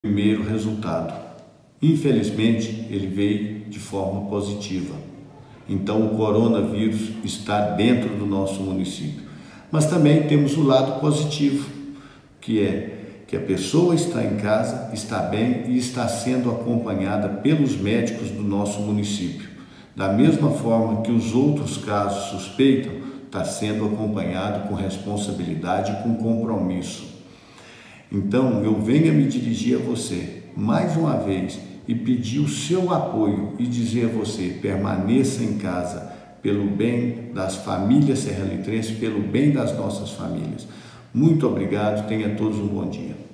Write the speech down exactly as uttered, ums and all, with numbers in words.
primeiro resultado. Infelizmente, ele veio de forma positiva. Então, o coronavírus está dentro do nosso município. Mas também temos o lado positivo, que é que a pessoa está em casa, está bem e está sendo acompanhada pelos médicos do nosso município. Da mesma forma que os outros casos suspeitam, está sendo acompanhado com responsabilidade e com compromisso. Então, eu venho a me dirigir a você, mais uma vez, e pedir o seu apoio e dizer a você, permaneça em casa, pelo bem das famílias serralitrenses, pelo bem das nossas famílias. Muito obrigado, tenha todos um bom dia.